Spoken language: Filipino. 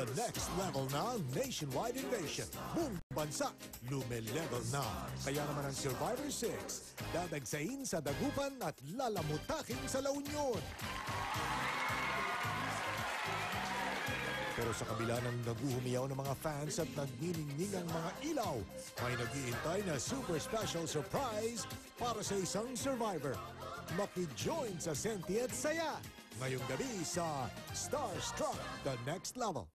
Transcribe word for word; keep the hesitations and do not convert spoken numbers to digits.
The next level na ang nationwide invasion. Buong bansa, lume-level na. Kaya naman ang Survivor six, dadagsain sa Dagupan at lalamutakin sa La Union. Pero sa kabila ng naguhumiyaw ng mga fans at nagniningning ang mga ilaw, may nag-iintay na super special surprise para sa isang survivor. Maki-join sa senti at saya ngayong gabi sa Starstruck, The Next Level.